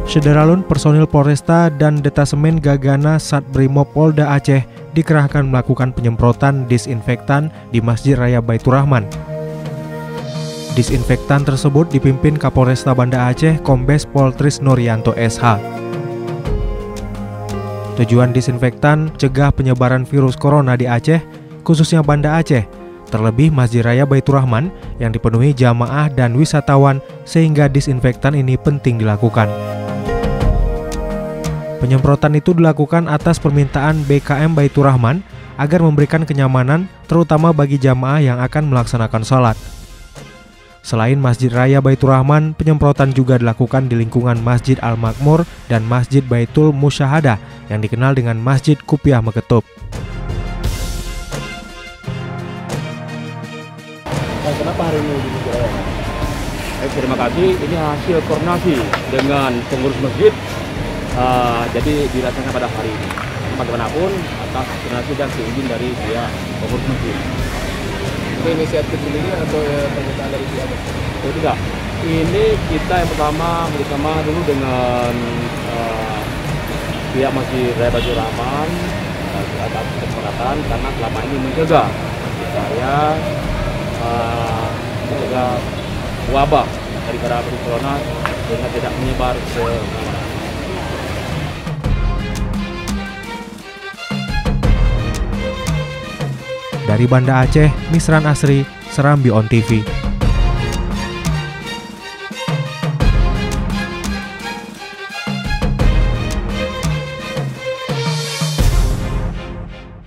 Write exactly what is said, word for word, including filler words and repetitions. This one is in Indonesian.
Sederalun personil Polresta dan Detasemen Gagana Satbrimob Polda Aceh dikerahkan melakukan penyemprotan disinfektan di Masjid Raya Baitur Rahman. Disinfektan tersebut dipimpin Kapolresta Banda Aceh Kombes Pol Tris Nuryanto S H. Tujuan disinfektan cegah penyebaran virus corona di Aceh, khususnya Banda Aceh, terlebih Masjid Raya Baitur Rahman yang dipenuhi jamaah dan wisatawan, sehingga disinfektan ini penting dilakukan. Penyemprotan itu dilakukan atas permintaan B K M Baitur Rahman agar memberikan kenyamanan terutama bagi jamaah yang akan melaksanakan sholat. Selain Masjid Raya Baitur Rahman, penyemprotan juga dilakukan di lingkungan Masjid Al-Makmur dan Masjid Baitul Musyahadah yang dikenal dengan Masjid Kupiah Meketup. Kenapa hari ini di Masjid Raya? Eh, terima kasih, ini hasil koordinasi dengan pengurus masjid. Uh, jadi dilaksanakan pada hari ini. Bagaimanapun atas koordinasi dan izin dari pihak pengurus masjid. Ini inisiatif sendiri atau ya, permintaan dari pihak? Oh tidak. Ini kita yang pertama bersama dulu dengan uh, pihak Masjid Raya Baitur Rahman uh, atas kesepakatan karena selama ini mencegah saya uh, mencegah wabah daripada virus corona sehingga tidak menyebar ke mana-mana. Dari Banda Aceh, Misran Asri, Serambi On T V.